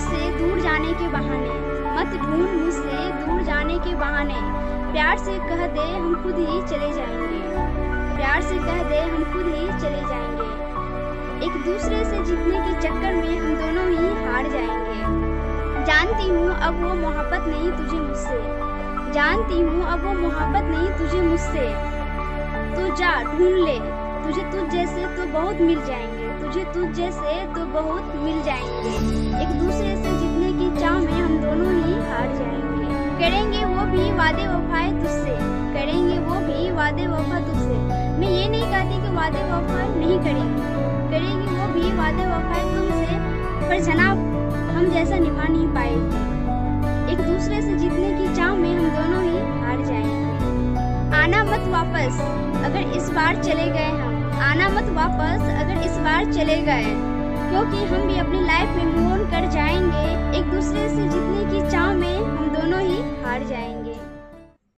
मुझसे दूर जाने के बहाने, मत ढूंढ मुझसे दूर जाने के बहाने। प्यार से कह दे हम खुद ही चले जाएंगे, प्यार से कह दे हम खुद ही चले जाएंगे। एक दूसरे से जीतने के चक्कर में हम दोनों ही हार जाएंगे। जानती हूँ अब वो मोहब्बत नहीं तुझे मुझसे, जानती हूँ अब वो मोहब्बत नहीं तुझे मुझसे। तो जा ढूंढ ले, तुझे तुझ जैसे तो बहुत मिल जाएंगे, तुझे तुझ जैसे तो बहुत मिल जाएंगे। एक दूसरे से जीतने की चाह में हम दोनों ही हार जाएंगे। करेंगे वो भी वादे वफाएं तुझसे, करेंगे वो भी वादे वफा तुझसे। मैं ये नहीं कहती कि वादे वफा नहीं करेंगे, करेंगे वो भी वादे वफाएं तुमसे, पर जनाब हम जैसा निभा नहीं पाएगी। एक दूसरे से जीतने की चाह में हम दोनों ही हार जाएंगे। आना मत वापस अगर इस बार चले गए हम, आना मत वापस अगर इस बार चले गए, क्योंकि हम भी अपनी लाइफ में मूव ऑन कर जाएंगे। एक दूसरे से जीतने की चाह में हम दोनों ही हार जाएंगे।